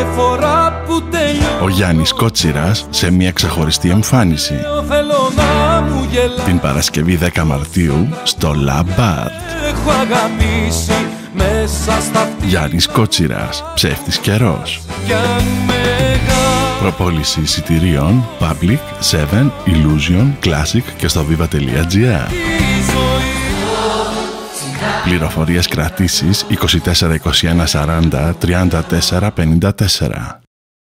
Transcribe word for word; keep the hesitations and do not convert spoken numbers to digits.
φορά που τελειώνω. Ο Γιάννης Κότσιρας σε μια ξεχωριστή εμφάνιση Θέλω να μου γελάς. την Παρασκευή δέκα Μαρτίου στο La Bar. Έχω αγαπήσει μέσα στα αυτιά. Γιάννης Κότσιρας, ψεύτης καιρός. Κι αν μεγάλη Προπόληση εισιτηρίων Public, Seven, Illusion, Classic και στο viva τελεία gr. ζωή. Πληροφορίες κρατήσεις είκοσι τέσσερα είκοσι ένα σαράντα τριάντα τέσσερα πενήντα τέσσερα.